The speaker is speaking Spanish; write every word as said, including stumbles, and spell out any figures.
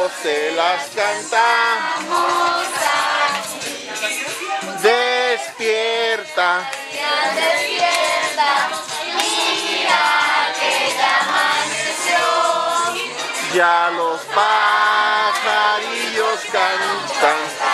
pajarillos se las cantamos aquí. Despierta, Ya despierta, mira que ya amaneció. ya los pajarillos cantan